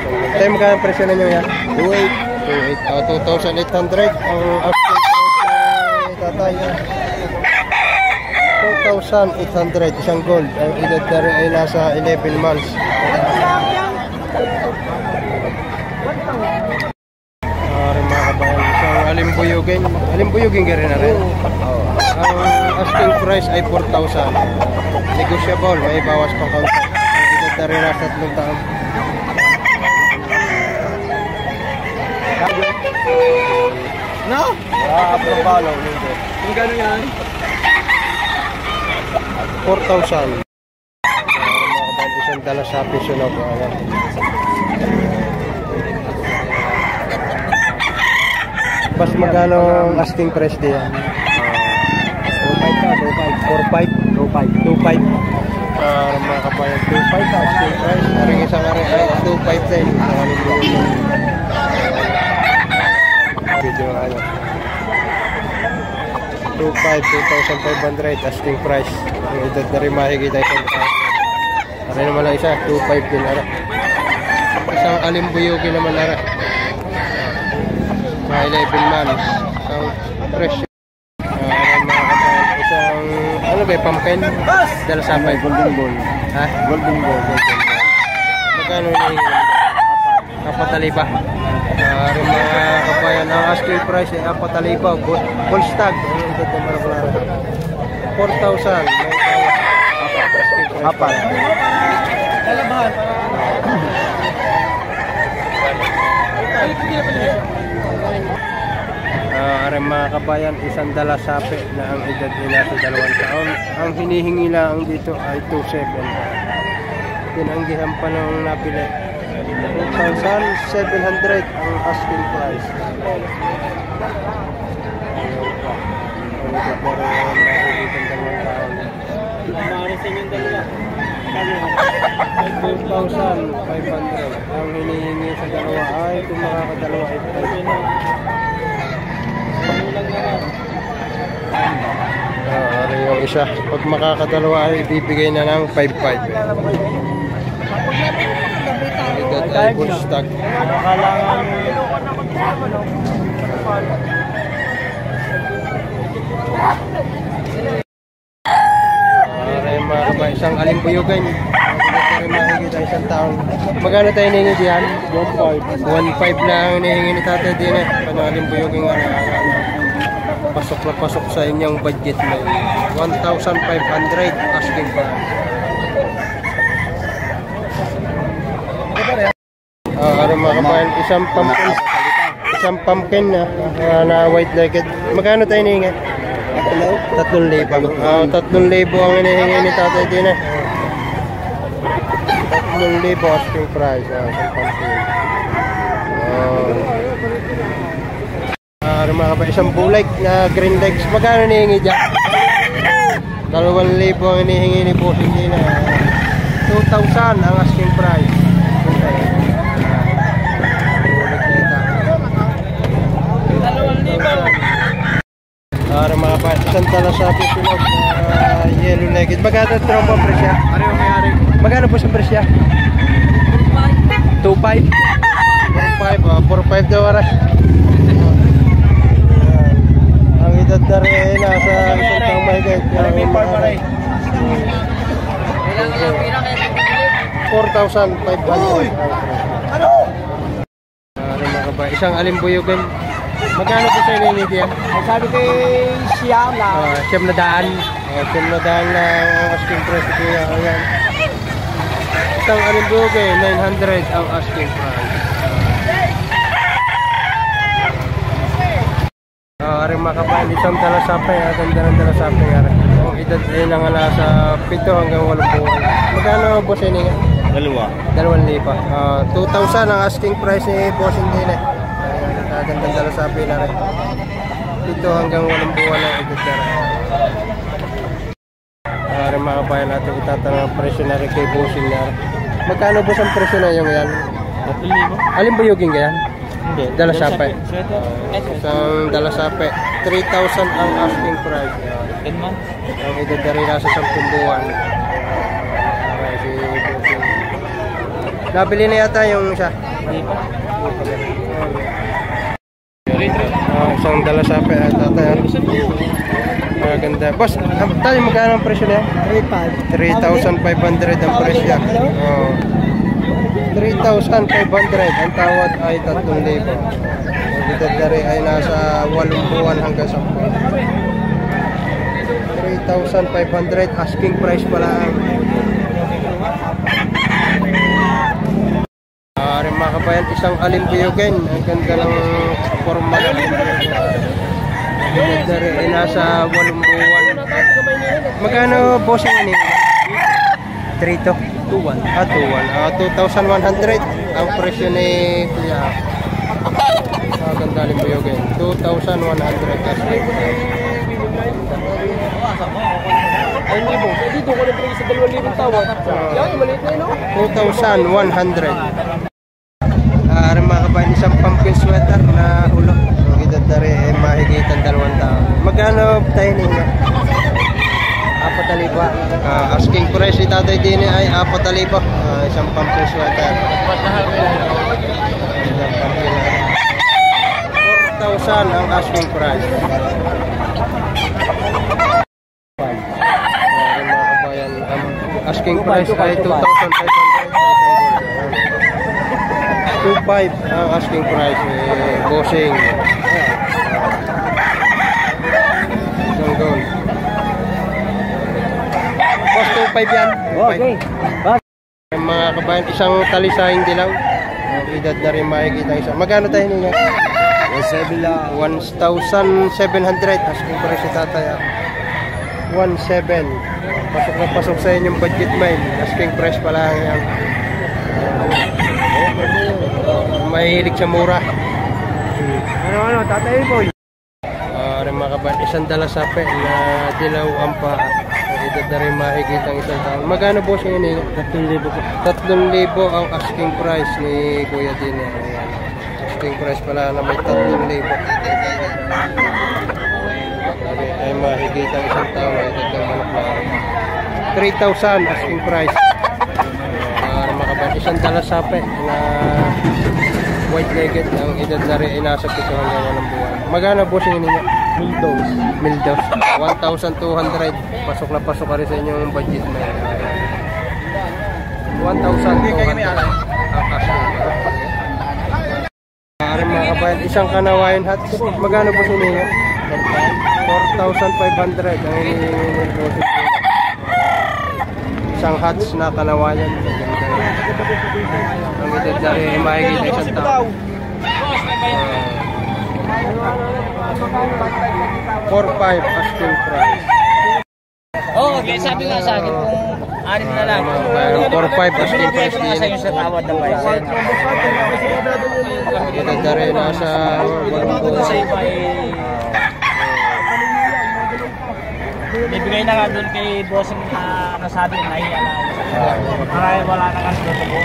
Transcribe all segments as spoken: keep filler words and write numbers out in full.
Tayo magkano presyo na nyo yan? two eight. Uh, two thousand eight hundred. Ang asking price ni tatay. two thousand eight hundred. Isang gold. Ang edad na rin ay nasa eleven months. Uh, mga kabayan. Isang alimbuyugin. Alimbuyugin ka rin na rin. Ang asking price ay four thousand. Negotiable. May bawas pang kaunti. Ang edad na rin nasa tatlong taon. No? Ah, apropalo. Kung gano'n yan? four thousand. Mga isang dala sa piso na po. Pas magkano ang asking price diyan? two five ka, two five. four five? two five. two five. Ah, mga kabayan, two five ka asking price. Maring isang ari ay two five din. Video ano. two five, two thousand five hundred asking price. Ang edad na rin mahigit ay ten thousand. Ano naman lang isa, two five din ara. Isang alimbuyugi naman ara. Mga eleven months. Ang presyo. Uh, ano mga kabayan, isang ano ba, pumpkin? Dala sapay. Golden ball. Ha? Golden ball. Magkano yung kapataliba? Uh, rin mga kabayan, ang asking price ay kapataliba. Full stag. four thousand. Apat. Uh, rin mga kabayan, isang dala sapi na ang edad nila sa dalawang taon. Ang hinihingi lang dito ay two seven. Tinanggihan pa nung napili. two thousand seven hundred ang asking price. two thousand five hundred ang hinihingi sa dalawa ay kung makakadalawa ay uh, ano yung isa pag makakadalawa ay bibigay na ng five five. Edad ay full stock. Mga isang alimbuyugan. Mahigit ay isang taon. Magkano tayo hiningi diyan? one five. one five na ang hinihingi ni tatay din eh. Ano alimbuyugan nga na pasok na pasok sa inyong budget mo. one thousand five hundred asking pa. Uh, ano mga kabayan, isang pumpkin. Isang pumpkin na, uh, na white legged. Magkano tayo hiningi? Tatlong libo. Uh, tatlong libo ang hinihingi ni tatay din eh. Tatlong libo asking price. Uh, uh, uh, mga kapay, isang bulik na green legs. Magkano hinihingi dyan? Dalawang libo ang hinihingi ni boss. Hindi na. two thousand ang asking price. Dalawang libo. Para mga pa, isang tala sa pisunod uh, yellow legged. Magkano tropa presya? Pareho mayari. Magkano po sa presya? two five. four five, uh, four five daw aras. Uh, ang edad na rin nasa isang taong mahigit. four thousand five hundred. Ano? Uh, mga kabay, isang alimbuyugan. Magkano po sa hiningi diyan? Ay sabi kay siyam na. Uh, siyam na daan. Uh, siyam na daan na ang asking price kuya. Ayan. Isang alimbuyugan, nine hundred ang asking price. Uh, Aring makapain, isang dalasape. Ganda ng dalasape. Ang edad ay nangala sa pito hanggang walong buwan. Magkano po sa hiningi? Dalawa. Dalawang lipa. Uh, two thousand ang asking price ni bossing din eh. Gandang dala sa api na rin. Dito hanggang walang buwan ang edad na rin. Para mga kabayan natin itatanong ang presyo na rin kay bossing na rin. Magkano po ang presyo na yung yan? tatlong libo. Alin ba yung yan? Hindi. Dala sape. Uh, isang dala sape. three thousand ang asking price. ten months. Ang edad na rin nasa sampung buwan. Okay, si bossing. Nabili na yata yung isa. Hindi pa. Uh, isang dala sape at tatay. Maganda. Boss, tayo magkano ang presyo niya? three thousand five hundred ang presyo. Oh. three thousand five hundred. Ang tawad ay tatlong libo. Ang bidadari ay nasa walong buwan hanggang sampu. three thousand five hundred. Asking price pala. Uh, rin mga kabayan, isang alimbiyogin. Ang ganda ng forma ng bidadari ay nasa walong buwan. Magkano bossing ini? three to two one. Ah, two one. Ah, two thousand one hundred ang presyo ni Kuya. Ah, ganda rin po yun. two thousand one hundred kasi. Ay, libo. Dito ko na pinag sa dalawang libong tawad. Yan, maliit na yun, no? two thousand one hundred. Ah, rin mga kabayan, isang pumpkin sweater na ulo. Ang edad na rin ay mahigitan dalawang taon. Magkano tayo ninyo? Apat na libo. Uh, asking price ni Tatay Dini ay apat na libo. Uh, isang pumpkin sweater. four thousand ang asking price. Uh, mga kabayan, ang asking price ay two thousand five hundred. two thousand five hundred ang asking price. Eh, bossing. Isang gold. Boss, two five yan. Okay. Mga kabayan, isang talisahing dilaw. Ang edad na rin makikita isa. Magkano tayo ninyo? one thousand seven hundred. Asking price si tatay. one seven. Pasok na pasok sa inyong budget mail. Asking price pala yan. Mahilig sa mura. Ano, ano, tatay boy? Uh, rin mga kabayan, isang dala sape na dilaw ang paa. Edad na rin makikita ang isang taon. Magkano po siya yun? tatlong libo po. tatlong libo ang asking price ni Kuya Dini. Asking price pala na may tatlong libo. Ay makikita ang isang taon. Edad ng manok na three thousand asking price. Para makaban isang dala sape na white legged. Ang edad na rin ay nasa pito hanggang walang buwan. Magkano po siya ninyo? Mildos. Mildos. one thousand two hundred. Pasok na pasok ka rin sa inyong budget na yan. one thousand two hundred. Ang asking. Para mga kabayan, isang kanawayan hat. Magkano po siya ninyo? four thousand five hundred. Ang hinihingi po siya. Isang hats na kanawayan. Ang edad na rin ay makikita isang tao. four five asking price. Oo, okay, sabi nga sa akin kung anim na lang. four five asking price din. Sa iyo sa tawad ng bayad. Edad na rin nasa walong buwan. Sa iba ay bibigay na nga doon kay bossing na nasabi na iya na. Marami wala na kasi doon po.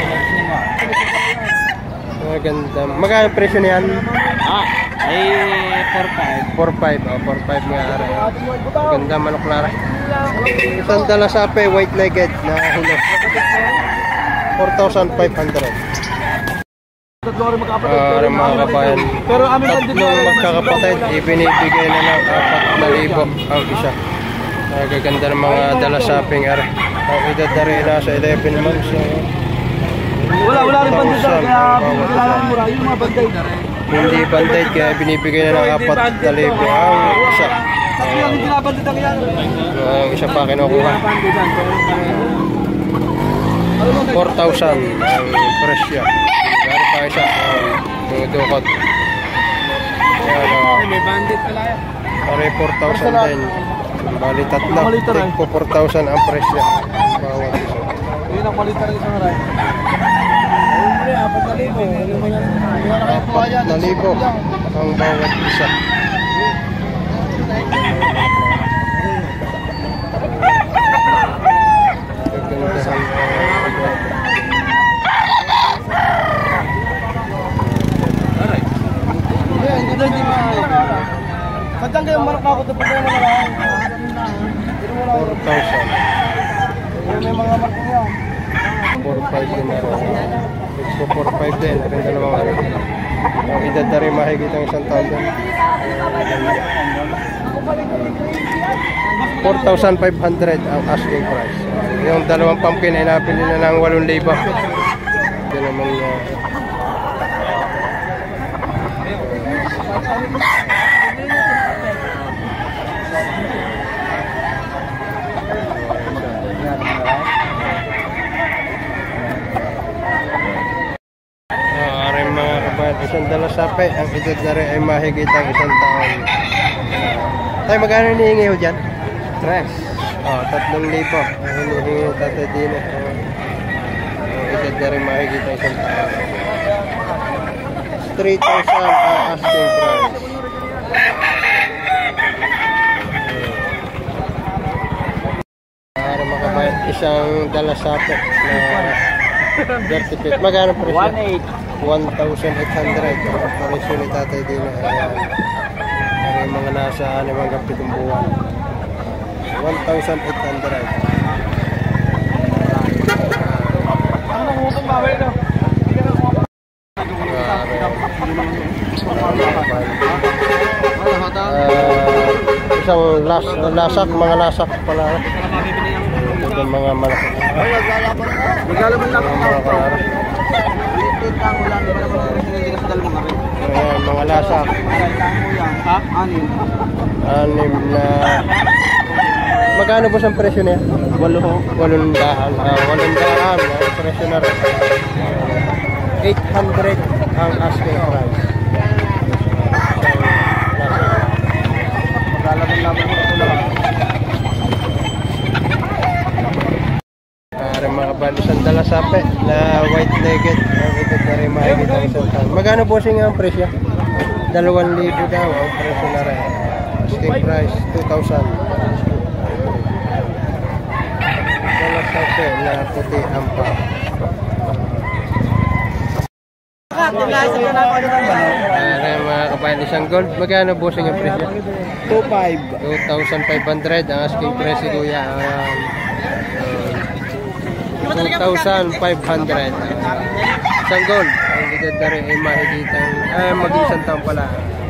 Maganda. Magkano presyo na yan? Ah, ay four five. four five. Oh, four five nga rin. Maganda manok na rin. Isang dala sape, white legged na hulog. four thousand five hundred. Uh, mga kabayan, tatlong magkakapatid, ibinibigay na ng apat na libo ang isa. Nagaganda ng mga dala saping ar. Ang edad na rin nasa eleven months. So, wala, wala rin banday kaya binigyan ng mura. Yung mga banday na rin. hindi banday kaya binibigay na ng apat na libo ang isa. Tatlo yung binabandit ang yan. Ang isa pa kinukuha. four thousand ang presyo. Meron pa isa. Dudukot. Ayan o. May bandit pala yan. Pare four thousand din. Bali tatlo. Take po four thousand ang presyo. Bawat isa. Yun ang malita rin sa maray. Apat na libo. Apat na libo ang bawat isa. Kadang kayo manok ako ito pagkain na lang. four thousand. May mga manok niya. four five din na rin. Expo four five din. Rin dalawang ano. Ang edad na rin mahigit ang isang taon din. four thousand five hundred ang asking price. Yung dalawang pumpkin ay napili na ng eight thousand. Ito naman uh, isang dalasape, ang edad na rin ay mahigit ang isang taon. Tayo, magkano hinihingi ho dyan? Tres. Oh, tatlong libo. Ang hinihingi ng tatay din. Ang edad na rin mahigit ang isang taon. three thousand ang asking price. Para makabayad isang dalasape na thirty feet. Magkano presyo? one eight. one thousand eight hundred. Presyo ni tatay din. Ayan. Ayan mga nasa limang pitong buwan. one thousand eight hundred. Uh, isang las, lasak, mga lasak pala. Ito mga malaki. Regalo mo lang ako. Ayan, mga lasak. Ha? Anim. Anim na... Magkano po ang presyo niya? Walo. Walong daan. Uh, walong daan. Ang presyo na rin. eight hundred ang asking price. Maglalabang-labang mo ito lang. Para mga balisang dalasape na white-legged. Ang ito na rin mahigit ang isang taon. Magkano po siya ang presyo? Dalawang libo daw ang presyo na rin. Asking price, two thousand. Dalasape na puti ampa. Para mga kabayan, isang gold. Magkano po siya ang presyo? two five. two thousand five hundred ang asking presyo, kuya. Um, two thousand five hundred. Isang gold. Ang edad na rin ay mahigitang, ay mag-isang taon pala.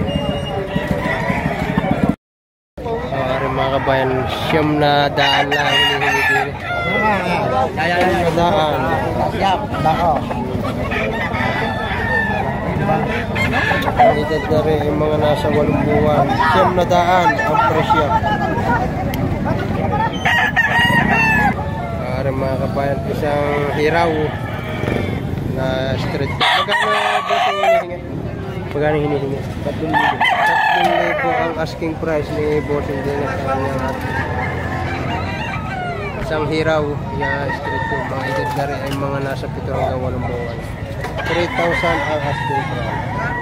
Para mga kabayan, siyam na daan lang hinihingi din. Siyam na daan. Yap. Nako. Ang edad na rin ay mga nasa walong buwan. Siyam na daan ang presyo. Para mga kabayan, isang hiraw na street food. Magkano ba ito hinihingi? Magkano hinihingi? Tatlong libo. Tatlong libo ang asking price ni Bossing din at kanyang isang hiraw na street food. Mga edad na rin ay mga nasa pito hanggang walong buwan. three thousand ang asking price.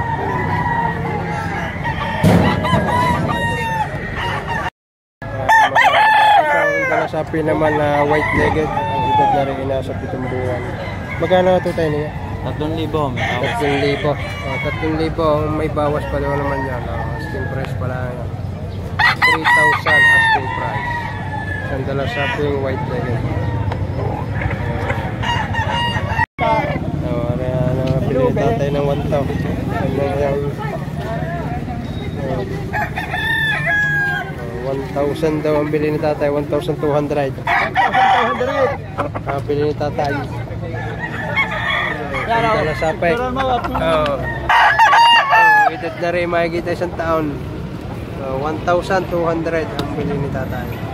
Sapi naman na white-legged, ang edad na rin nasa pitong buwan. Magkano ito tayo niya? Tatlong libo. Tatlong libo. Oh, tatlong libo, may bawas pa daw naman yan. Oh, asking price pala yan. three thousand asking price. Isang dala sapi yung white-legged. Oh, ano, pili tatay ng one thousand. one thousand daw ang bili ni tatay, one thousand two hundred. one thousand two hundred. Ah, bili ni tatay. Dala sapay. Oh. Oh, edad na rin makikita isang taon. So, one thousand two hundred ang bili ni tatay.